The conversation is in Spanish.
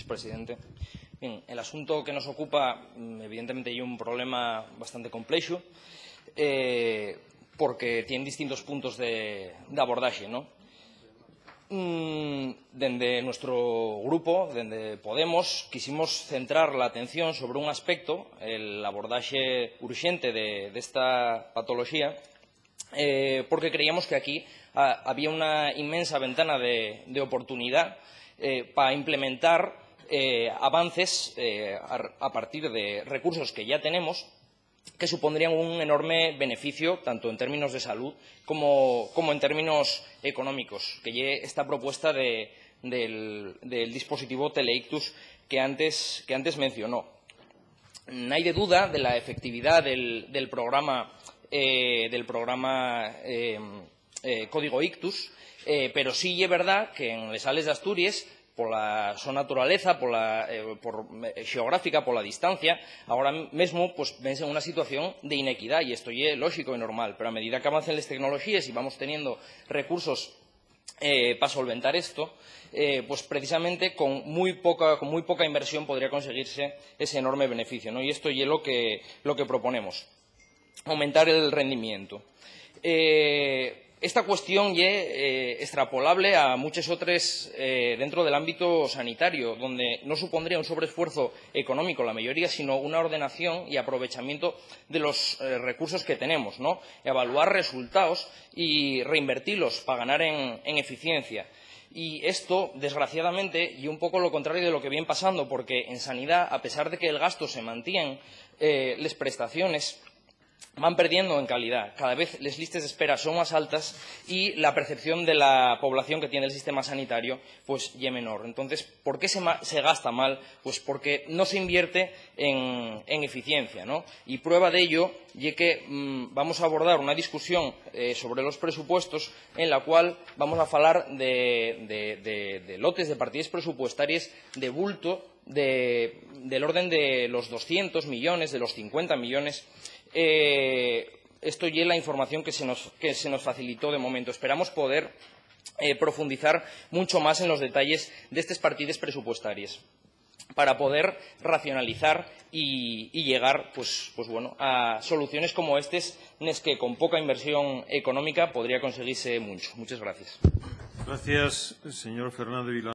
presidente. Bien, el asunto que nos ocupa, evidentemente, é un problema bastante complexo, porque tiene distintos puntos de abordaxe, ¿no? Dende nuestro grupo, dende Podemos, quisimos centrar la atención sobre un aspecto, el abordaxe urxente desta patoloxía, porque creíamos que aquí había una inmensa ventana de oportunidad para implementar avances a partir de recursos que ya tenemos, que supondrían un enorme beneficio tanto en términos de salud como en términos económicos, que lle esta propuesta del dispositivo Teleictus que antes mencionó. No hay de duda de la efectividad del programa Código Ictus, pero sí es verdad que en les Sales de Asturias, por la súa naturaleza, por xeográfica, por la distancia, ahora mesmo vense en unha situación de inequidad, e isto é lógico e normal, pero a medida que avancen las tecnologías y vamos teniendo recursos para solventar esto, precisamente con muy poca inversión podría conseguirse ese enorme beneficio, ¿no? Y esto es lo que proponemos, aumentar el rendimiento. Esta cuestión es extrapolable a muchas otras dentro del ámbito sanitario, donde no supondría un sobreesfuerzo económico la mayoría, sino una ordenación y aprovechamiento de los recursos que tenemos, ¿no? Evaluar resultados y reinvertirlos para ganar en eficiencia. Y esto, desgraciadamente, y un poco lo contrario de lo que viene pasando, porque en sanidad, a pesar de que el gasto se mantiene, las prestaciones van perdiendo en calidad. Cada vez las listas de espera son más altas y la percepción de la población que tiene el sistema sanitario es menor. Entonces, ¿por qué se gasta mal? Pues porque no se invierte en eficiencia, ¿no? Y prueba de ello es que vamos a abordar una discusión sobre los presupuestos en la cual vamos a hablar de lotes de partidas presupuestarias de bulto del orden de los 200 millones, de los 50 millones. Esto ya es la información que se nos facilitó de momento. Esperamos poder profundizar mucho más en los detalles de estas partidas presupuestarias para poder racionalizar y llegar a soluciones como estas, en las que con poca inversión económica podría conseguirse mucho. Muchas gracias. Gracias, señor Fernández Vilá.